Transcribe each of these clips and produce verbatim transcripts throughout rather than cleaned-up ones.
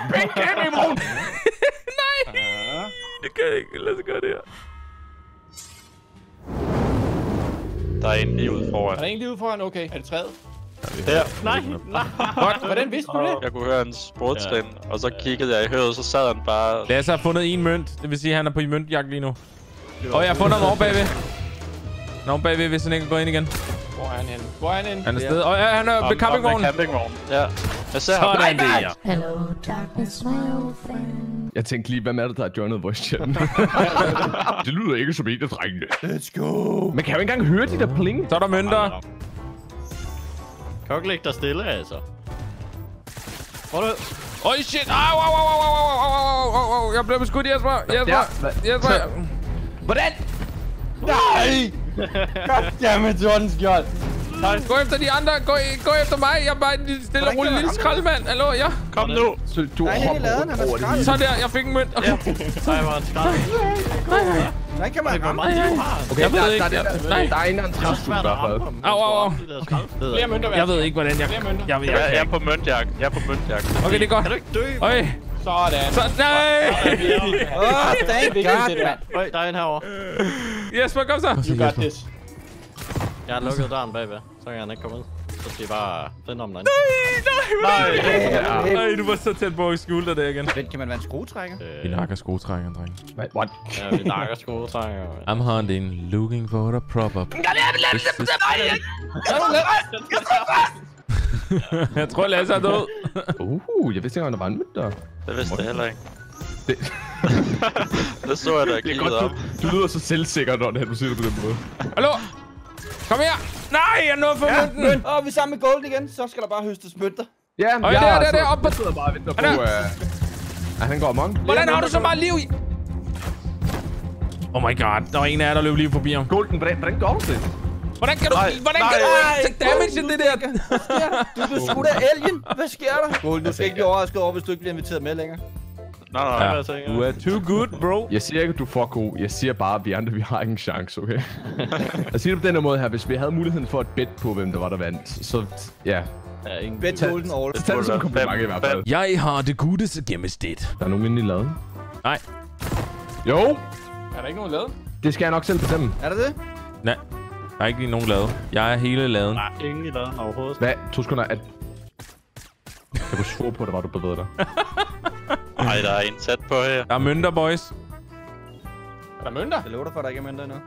fucking campingvogn! Nej! Det kan jeg ikke. Lad os gøre det her. Der er en lige ude foran. Er der en lige ude foran? Okay. Er det træet? Her. Nej, nej. Hvordan vidste du det? Jeg kunne høre hans sportstrin, ja. Og så kiggede jeg i høret, så sad han bare... Lasse har fundet en mønt. Det vil sige, at han er på i møntjagt lige nu. Og jeg har fundet ham over bagved. Nå, om bagved, hvis han ikke går ind igen. Hvor er han henne? Hvor er han henne? Han er sted. Og ja, han er ved campingvognen. Ja. Jeg ser ham. Sådan der. Hello, darkness, my old friend. Jeg tænkte lige, hvem er det, der har joinet voice chatten? Det lyder ikke som en af drengene. Let's go. Man kan jo ikke engang høre de der pling. Så er der mønter. Kan du ikke lægge dig stille, altså? Hvor er det? Øj, shit. Au, au, au, au, au, au, au, au. Jeg blev beskudt, Jesper. Jesper. Jesper. Hvordan? Nej! Goddammit, Jordan skjold. Gå efter de andre. Gå, gå efter mig. Jeg er bare en lille stille og rolig lille skraldemand. Hallo, ja. Kom nu. Så du hopper rundt over det hele. Så der, jeg fik en mønt. Okay. Nej, hvor er det skrald. Nej, kan man ramme. Okay, Jeg ved der, ikke. der, der, der, Nej. der er en eller anden træstue i hvert fald. Au, au, au. Flere mønter, Jeg ved ikke, hvordan jeg... Flere mønter. Jeg, jeg, Jeg, jeg er jeg, på møntjagt. Jeg er på møntjagt. okay, det er godt. Kan du ikke dø? Øj. Sådan. Så, nej. Åh, thank God, mand. Øj, der er en herovre. Jesper, kom så. You got this. Jeg har lukket døren bagved, så kan han ikke komme ud. Så skal I bare finde om den. Nej, nej. Nej, du var så tæt på at skjule dig der igen. Vent, kan man være en skruetrækker? Vi nakker skruetrækkeren, dreng. What? Ja, vi nakker skruetrækker. I'm hunting, looking for the proper... Jeg tror, Lasse er død. Uh, jeg vidste ikke, om der var en mønt der. Det vidste jeg heller ikke. Det, Det så jeg da det er kiggede godt, op. du, du lyder så selvsikker, når du siger det på den måde. Hallo? Kom her. Nej, jeg nåede for mønten. Åh, vi er sammen med Golden igen. Så skal der bare høstes mønter. Ja, Og jeg der, er der, så- der, op på- Jeg sidder bare og venter på... Han er- Uh, ja, han går amok. Hvordan har du så meget liv i? Oh my god, der var en af jer, der løb lige forbi ham. Golden, hvordan, hvordan går du det? Hvordan kan du... Nej, Hvordan nej. kan du tage damage i det der? Du blev skudt af alien. Hvad sker der? Golden, du skal ikke blive overrasket over, hvis du ikke bliver inviteret med længere. Nej, nej, Ja. jeg tænker. Du er too good, bro. Jeg siger ikke, at du er for god. Jeg siger bare, at vi andre, vi har ingen chance, okay? Jeg siger det på den her måde her. Hvis vi havde muligheden for at bet på, hvem der var, der vandt, så ja. Ja, ingen. Bet Golden all. Så tag det som en kompliment i hvert fald. Jeg har det gode gennemsnit. Der er nogen inde i laden. Nej. Jo! Er der ikke nogen lavet? Det skal jeg nok selv bestemme. Er der det? Nej. Der er ikke lige nogen lade. Jeg er hele laden. Nej, ingen i laden overhovedet. Hvad? To sekunder. At... Kan du svore på, at der var, du bevægede dig? Nej, der er en tæt på her. Der er mønter, boys. Er der mønter? Jeg lover dig for, at der ikke er mønter endnu.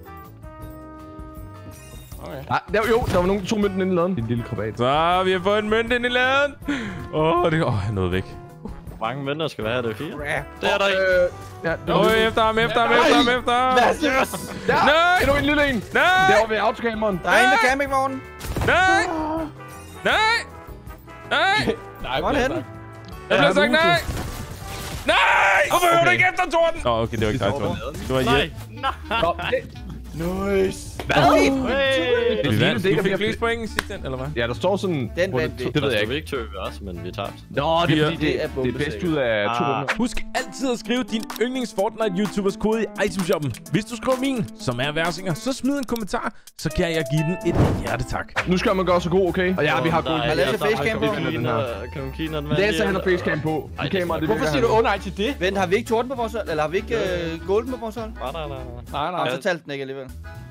Okay. Nej, der, jo, der var nogen to mønten inde i laden. Din lille krabat. Så, vi har fået en mønt ind i laden. Åh, oh, det... Åh, oh, jeg nåede væk. Hvor mange mænd skal vi have? Det er fire. Det er der ikke. Øh, ja, det Åh, efter ham, efter ham, efter ham, efter ham. Yes! Der! Nej! Endnu en lille en! Nej! Derovre ved autocamperen. Der er en ved campingvognen. Nej! Nej! Nej! Nej, hvor er det henne? Jeg blev sagt nej! Nej! Hvorfor hører du ikke efter, Torben? Åh, oh, okay, det var ikke dig, Torben. Det var Nej, Jep. Nå, det... Nice. Hvad? Hey! Det Vi fine, vandt. det ikke Du er fik ved flest at... point sidst, eller hvad? Ja, der står sådan... Den hvor vandt vi. Det ved jeg Vi ikke. ikke tøve også, men vi tabte. Nå, det er fordi, Det er det, det er bedst bombesikkert. ud af to Ah. runder. Husk altid at skrive din yndlings Fortnite-YouTubers kode i itemshoppen. Hvis du skriver min, som er Versinger, så smid en kommentar, så kan jeg give den et hjertetak. Nu skal man gøre så god, okay? Og ja, vi har god... Har Lasse facecam på? Kan du kigge den Lasse, han har facecam på. Ej, I det er kamera, det Hvorfor virker siger du han. åh nej til det? Vent, har vi ikke Torben på vores hold? Eller har vi ikke uh, Golden på vores hold? Nej, nej, nej. Nej, nej. Så talte den ikke alligevel.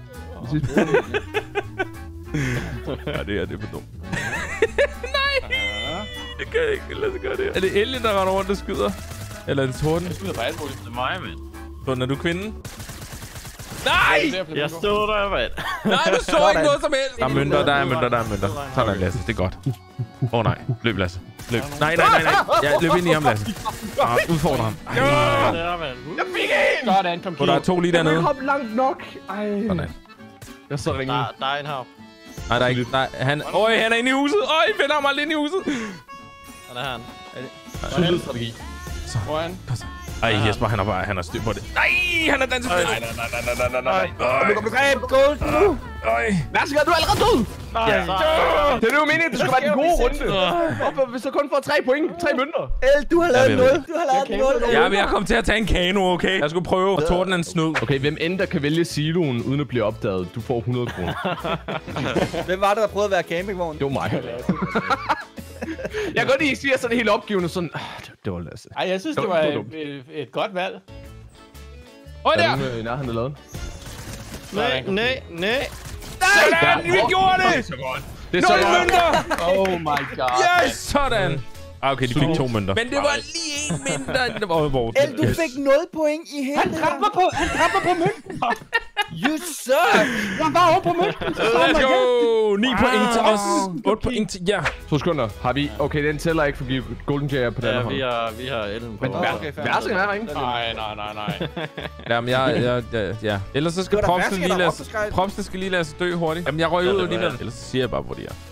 Ja, det er det for dumt. Nej! Det kan jeg ikke lade sig gøre det her. Er det Ellie, der render rundt og skyder? Eller en torden? Jeg skyder på alt muligt. Det er mig, mand. Torden, er du kvinden? Nej! Jeg stod der, mand. Nej, du så ikke noget som helst! Der er mønter, der er mønter, der er mønter. Sådan, Lasse. Det er godt. Åh oh, nej. Løb, Lasse. Løb. Nej, nej, nej, nej. Ja, løb ind i ham, Lasse. Ah, udfordre ham. Ej. Ja, mand. Jeg fik en! Sådan, kom Oh, der er to lige Jeg vil dernede. hoppe langt nok. Ej. Sådan. Jeg så ringe. Der, der er en her. Nej, der er ikke. Nej, han... Øj, han er inde i huset. Øj, finder ham aldrig inde i huset. Han er her. Solid strategi. Hvor er han? Ej, Jesper, han har bare... Han har styr på det. Nej, han er danset. Nej, nej, nej, nej, nej, nej, nej. Du kan blive greb, Golden nu! Øj. Værsgo, du er allerede død! Nej, Ja. Det er jo meningen, det skulle være den gode runde. Hvorfor, hvis du kun får tre point, tre mønter? El, du har Ja, lavet vi nul. ved. Du har lavet nul. Jeg er ved at komme til at tage en kano, okay? Jeg skulle prøve, og Torden er en snød. Okay, hvem end der kan vælge siloen uden at blive opdaget, du får hundrede kroner. Hvem var det, der prøvede at være campingvogn? Det var mig. Jeg kan godt lide, at I siger sådan helt opgivende sådan... "Ah, det var Det var Lasse. Ej, jeg synes, det var et, et, et godt valg. Åh, Er der! der nogen i nærheden, der lavede? Nej, nej, nej. Sådan, vi gjorde det! Så godt. Det er så Nul godt. mønter! Oh my god. Yes! Sådan! Ah, okay, de fik to mønter. Men det var lige en mindre, end det var vores. El, du fik nul point i hele Han trapper på, han trapper på mønten. You suck! Jeg var over på mønten. Så står Let's man go! ni point til os. otte point til jer. To sekunder. Har vi... Okay, den tæller ikke, fordi Golden Jay er på den Ja, her vi hånd. har, vi har Ellen på. Men Okay, vær- fair. værsen er her, ikke? Nej, nej, nej, nej. Jamen, jeg, jeg, jeg, ja. Ellers så skal Det var da Propsten værst, lige at der lade, råbte skræk. Propsten skal lige lade sig dø hurtigt. Jamen, jeg røg Ja, ud det alligevel. var- Ellers så siger jeg bare, hvor de er.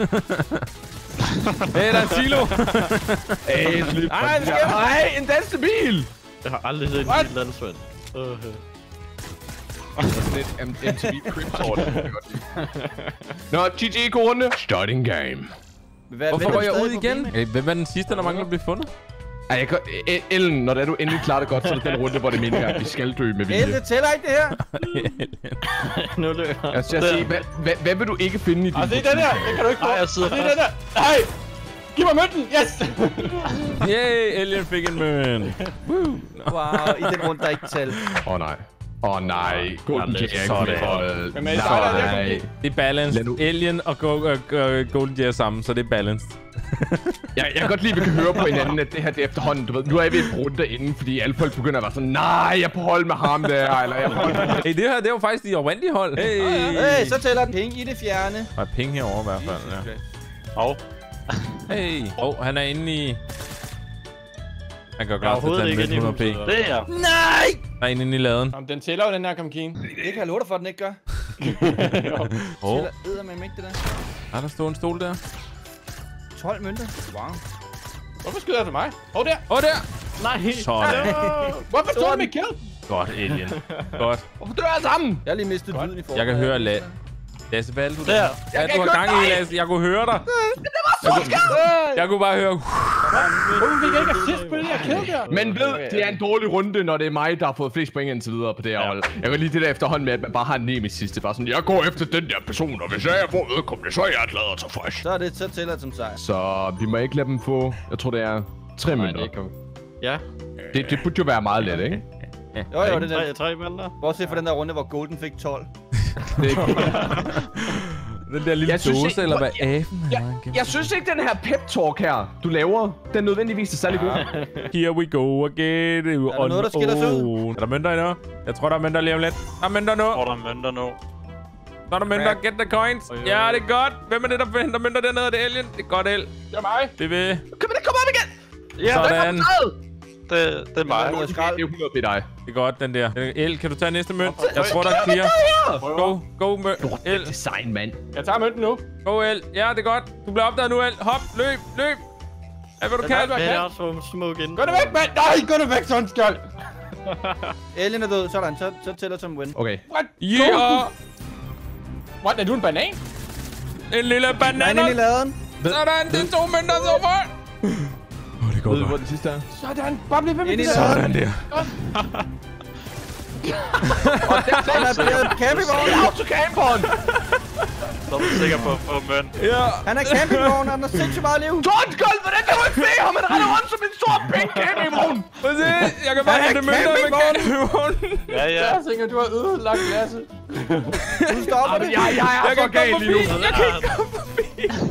Hey, der er en silo! Hey, slip. Nej, det sker. Nej, en danske bil! Jeg har aldrig set en What? bil landsvand. Uh, Sådan et M T V Crip-sort. Nå, G G, god runde. Starting game. Hvad, Hvorfor hvad går er jeg stadig ud på igen? benene? Hey, hvem er den sidste, der mangler at blive fundet? Ej, jeg kan... E- Ellen, når det er, du endelig klarer det godt, så er det den runde, hvor det er meningen, at vi skal dø med El, vilje. det tæller ikke det her. nu løber jeg. Jeg skal sige, hvad, hvad, hvad vil du ikke finde i din Og se den der, den kan du ikke få. Nej, jeg sidder Se den der. Nej. Giv mig mønten, yes! Yay, Alien fik en møn. Woo. Wow, i den runde, der ikke tæller. Åh oh, nej. Åh oh, nej. Golden Jay er ikke Sådan. med. Hvem er det, der er der? Nej. Det er balanced. Lad nu- Alien og Go uh, uh, Golden Jay er sammen, så det er balanced. Jeg, jeg kan godt lide, at vi kan høre på hinanden, at det her det er efterhånden, du ved, nu er vi et runde derinde, fordi alle folk begynder at være sådan, nej, jeg er på hold med ham der, eller jeg er på hold med... Hey, det her, det er jo faktisk de oprindelige hold. Hey! Hey, så tæller den penge i det fjerne. Der er penge herovre i hvert fald, ja. Og Hey! Åh, oh, han er inde i... Han gør jeg er klar til at overhovedet tage ikke en inde i hundrede p. huset. Det er jeg. Nej! Der er en inde i laden. Jamen, den tæller jo, den her Kamkin. Det kan jeg love dig for, at den ikke gør. Åh, oh, Tæller eddermame ikke det der. er der stået en stol der? tolv mønter. Wow. Hvorfor skyder jeg til mig? Åh, oh, der. Åh, oh, der! Nej. Sådan. Hvorfor tog du mit kill? Godt, Alien. Godt. Hvorfor dør jeg sammen? Jeg har lige mistet lyden i forhold. Jeg kan høre La Lasse, hvad er det, du Der. Hvad du har gang i, Lasse? Jeg kunne høre dig. Jeg kunne, jeg kunne bare høre... Hvorfor fik jeg ikke assist på det der kill der? Men ved, det er en dårlig runde, når det er mig, der har fået flest point indtil videre på det her Ja. hold. Jeg kan lide det der efterhånden med, at man bare har en nemesis. Det er bare sådan, jeg går efter den der person, og hvis jeg får vedkommende, så er jeg glad og tilfreds. Så er det, så tæller det som sejr. Så vi må ikke lade dem få, jeg tror det er tre Nej, det minutter. er ikke. Ja. Det, det burde jo være meget let, ikke? Jo, jo, det er Tre, det. tre mænder. Bortset fra den der runde, hvor Golden fik tolv. Det er ikke... Den der lille Jeg synes dåse, ikke- eller hvad aben jeg, er. jeg synes ikke, den her pep-talk her, du laver, den nødvendigvis er særlig god. Here we go again. Er der noget, der skiller sig ud? Er der mønter endnu? Jeg tror, der er mønter lige om lidt. Der er mønter nu. Hvor der er mønter nu. Så er der mønter. Get the coins. Oj, oj, Ja, oj. det er godt. Hvem er det, der henter mønter dernede? Det er Alien. Det er godt, El. Det er mig. Det vil. Kom med det, kom op igen! Ja, Sådan. det, det er mig. noget skrald. Det er hundrede på dig. Det er godt, den der. El, kan du tage næste mønt? Jeg tror, der er clear. Go, go, mønt. El, Design, mand. Jeg tager mønten nu. go, El. Ja, det er godt. Du bliver opdaget nu, El. Hop, løb, løb. Hvad vil du kan? hvad Det kan? er så smuk ind. Gå det væk, mand! Nej, gå det væk, sådan skjold! Alien er død. Sådan, så, så tæller det som win. Okay. What? Yeah! What, er du en banan? En lille Nej, banan. ind i laden. Sådan, det er to mønter så for. Åh, det går Ved du, hvor godt. den sidste er? Sådan, bare bliv ved med Ind i det der. laden. Sådan der. Han er blevet campingvogn. Autocamperen! Så er du sikker på at få mønt. Ja. Han er campingvogn, og han har sindssygt meget liv. Tordenskold, hvordan kan du ikke se ham? Han render rundt som en stor pink campingvogn! Prøv at se. Jeg kan bare Han er hente mønter med campingvogn. campingvognen. Ja, ja. Jeg tænker, du har ødelagt Lasse. Du stopper det. Jeg, jeg er Jeg så kan gal komme lige nu. forbi. Jeg kan ikke komme forbi.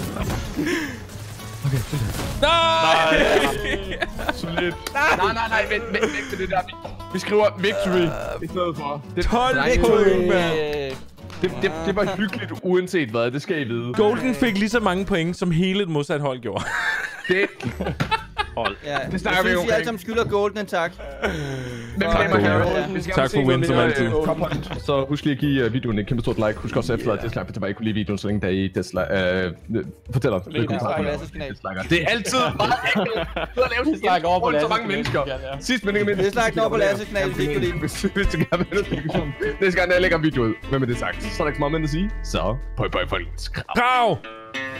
Nej! Solidt. Nej, nej, nej, vent, vent, vent til det der. Vi, vi skriver victory i stedet for. Det, tolv nej, point, mand. det, det, det var hyggeligt uanset hvad, det skal I vide. Golden fik lige så mange point, som hele et modsat hold gjorde. Det, Hold. Ja, Det jeg snakker vi synes, om, I alle ikke? sammen skylder Golden en tak. men Tak for Harold, win. Tak for win, som altid. Så husk lige at give uh, videoen et kæmpe stort like. Husk også at efterlade dislike, hvis der bare ikke kunne lide videoen, så længe der er i dislike. Uh, fortæl os. dislike Lasses kanal. Det er altid meget enkelt at lave sådan Dislike over på rundt så Lasses mange kanal. mennesker. Ja, ja. Sidst men ikke mindst. Dislike over på Lasses kanal, hvis I ikke kunne lide den. Hvis hvis du gerne vil have noget. Næste gang, når jeg lægger en video ud. Hvad med det sagt? Så er der ikke så meget mere at sige. Så, bye bye, folkens. Krav!